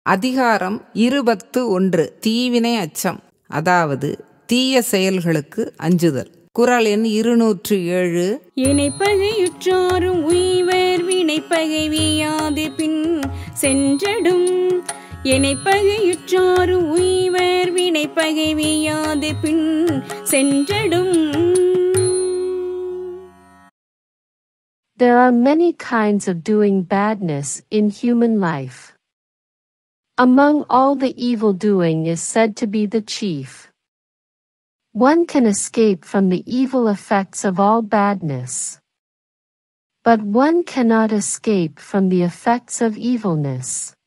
அதிகாரம் 21 தீவினை அச்சம், அதாவது தீய செயல்களுக்கு அஞ்சுதல். குறள் எண் 207. இணைப்பகையுற்றாரும் உய்வர் வினைப்பகை வீயாது பின் சென்றடும். இணைப்பகையுற்றாரும் உய்வர் வினைப்பகை வீயாது பின் சென்றடும். There are many kinds of doing badness in human life. Among all the evil doing is said to be the chief. One can escape from the evil effects of all badness, but one cannot escape from the effects of evilness.